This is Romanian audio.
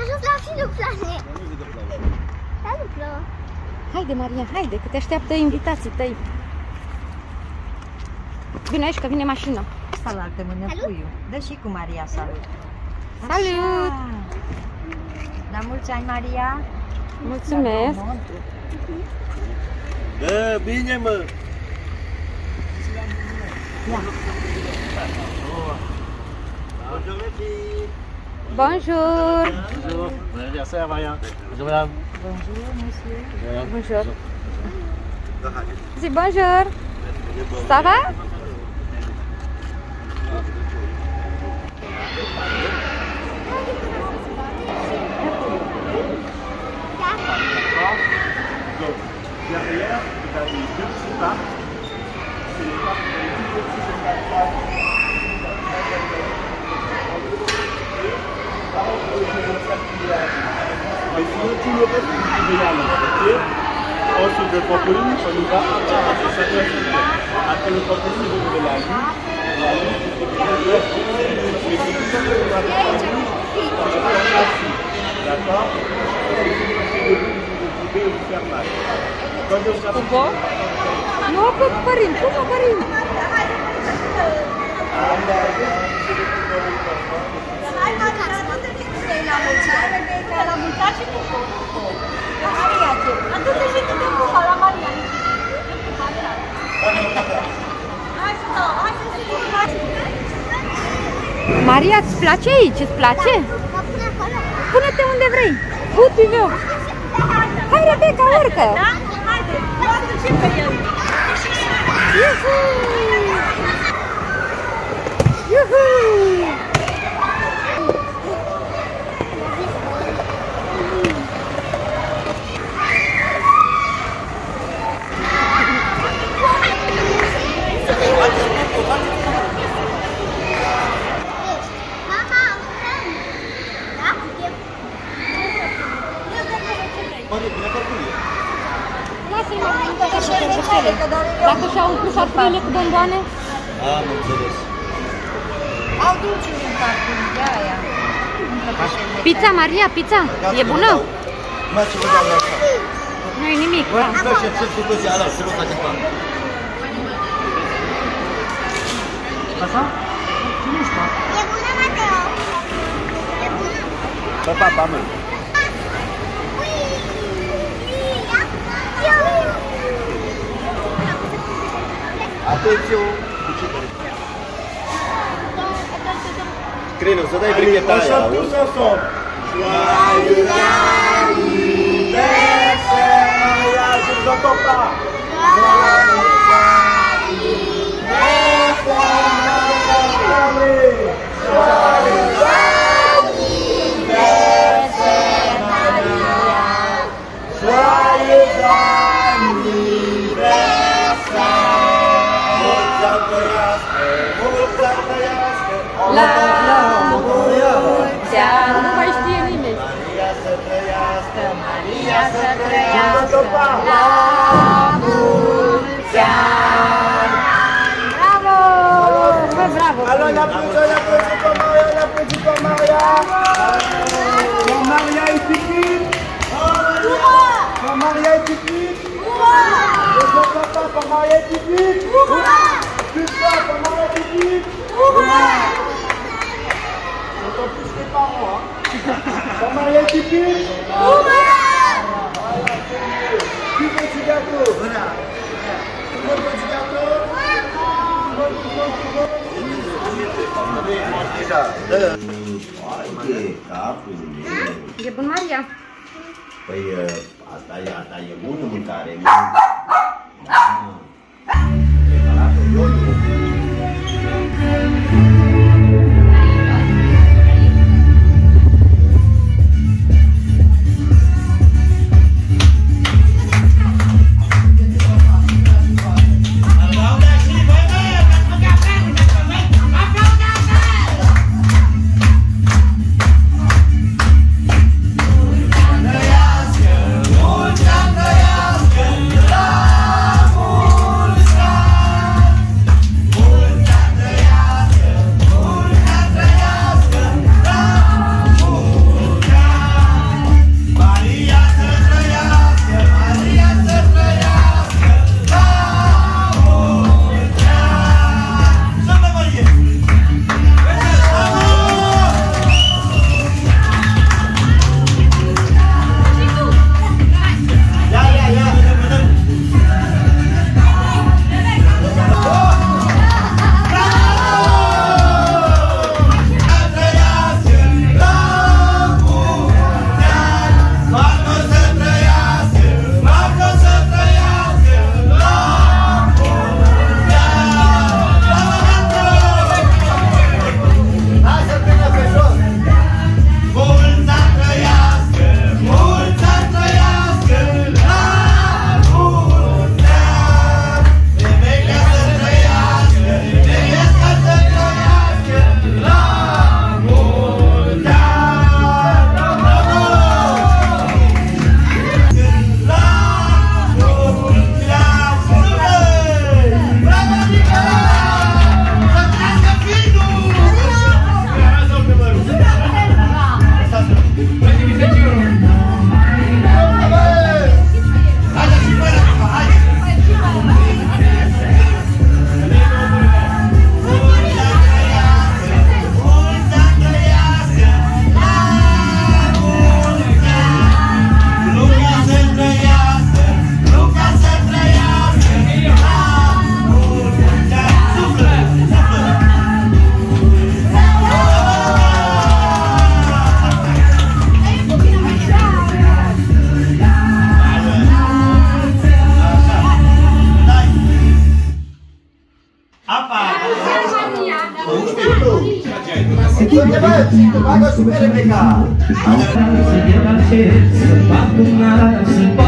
ajuns la finul planet. Dar nu plouă. Haide, Maria, haide, că te așteaptă invitații tăi. Vine aici, că vine mașina. Salut, mână puiul. Dă și cu Maria salut. Salut! La mulți ani, Maria. Mulțumesc! Dă, bine, mă! Ia. Bonjour! Bonjour! Bon anniversaire, Maria! Bonjour, madame! Bonjour, monsieur. Bonjour! Dis bonjour! Ça va? Donc, derrière, vous avez deux petits parcs. C'est les parcs pour les tout petits espaces. Mais sinon, tout le reste, vous pouvez y aller. Ensuite, le trampoline, on y va à 5h. Après le trampoline, vous pouvez la lune. La lune, c'est d'accord? Vous faire mal. Cubo? Nu, cu părinți, cu părinți. Maria, îți place aici? Îți place? Pune-te unde vrei. Uite-vă. Hai, Rebecca, urcă! Da? Haide, poate ce pe el! Iuhu! Iuhu! Lasă-i mai mult, că și-au umplut Dacă și-au umplut farfurile cu bomboane? Am înțeles. Au dulce din parfum, de aia. Pizza, Maria, pizza? E bună? Mai ce vă dau așa. Nu e nimic, Bă, da. bă, ce ți-l făcut zi ala, să nu faci bani. Așa? Nu știu. E bună, Mateo! E bună! Bă, papa, mă. Atenție! Creno, să dai brighetta aia, auzi? Joyeux anniversaire, Maria, je ne vous entends pas! Joyeux anniversaire, Maria! Joyeux La mulți ani! Nu mai știe nimeni. Maria să trăiască, Maria să trăiască. La mulți ani! Bravo! Bă, bravo! Alors, on applaudit pour Maria, on applaudit pour Maria. Pour Maria et Pipine. Pour Maria et Pipine. Pour papa, pour Maria et Pipine. Plus fort, pour Maria et Pipine. On entend plus les parents, hein. Pour Maria et Pipine. Plus petit gâteau. Voilà. Tout le monde petit gâteau. E bun, Maria? Păi, asta e bună mâncare. Mulți ani trăiască, Bagă și pe Rebecca! Au casă de la ce, să fac un arar, să